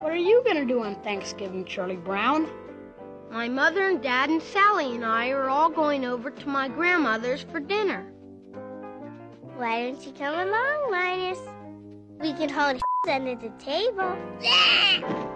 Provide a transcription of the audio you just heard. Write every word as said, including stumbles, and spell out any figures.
What are you going to do on Thanksgiving, Charlie Brown? My mother and Dad and Sally and I are all going over to my grandmother's for dinner. Why don't you come along, Linus? We can hold hands under the table.